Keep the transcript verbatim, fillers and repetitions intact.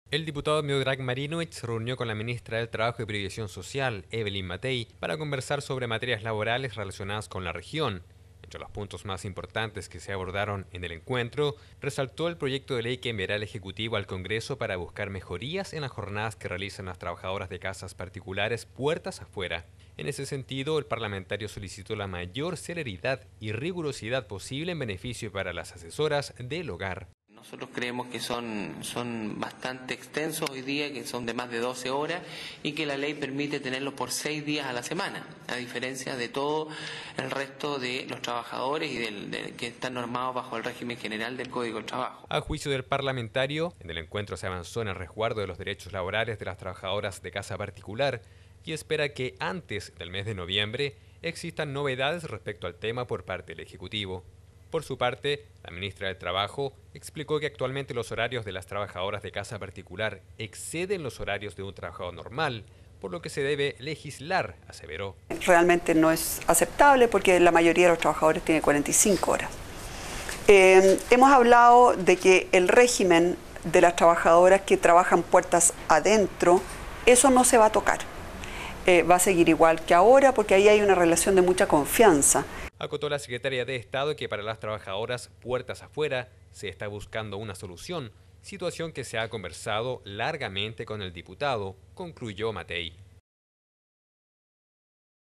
El diputado Miodrag Marinovich se reunió con la ministra del Trabajo y Previsión Social, Evelyn Matei, para conversar sobre materias laborales relacionadas con la región. Entre los puntos más importantes que se abordaron en el encuentro, resaltó el proyecto de ley que enviará el Ejecutivo al Congreso para buscar mejorías en las jornadas que realizan las trabajadoras de casas particulares puertas afuera. En ese sentido, el parlamentario solicitó la mayor celeridad y rigurosidad posible en beneficio para las asesoras del hogar. Nosotros creemos que son, son bastante extensos hoy día, que son de más de doce horas y que la ley permite tenerlos por seis días a la semana, a diferencia de todo el resto de los trabajadores y del, de, que están normados bajo el régimen general del Código del Trabajo. A juicio del parlamentario, en el encuentro se avanzó en el resguardo de los derechos laborales de las trabajadoras de casa particular y espera que antes del mes de noviembre existan novedades respecto al tema por parte del Ejecutivo. Por su parte, la ministra del Trabajo explicó que actualmente los horarios de las trabajadoras de casa particular exceden los horarios de un trabajador normal, por lo que se debe legislar, aseveró. Realmente no es aceptable porque la mayoría de los trabajadores tiene cuarenta y cinco horas. Eh, hemos hablado de que el régimen de las trabajadoras que trabajan puertas adentro, eso no se va a tocar. Eh, va a seguir igual que ahora porque ahí hay una relación de mucha confianza. Acotó la secretaria de Estado que para las trabajadoras puertas afuera se está buscando una solución, situación que se ha conversado largamente con el diputado, concluyó Matei.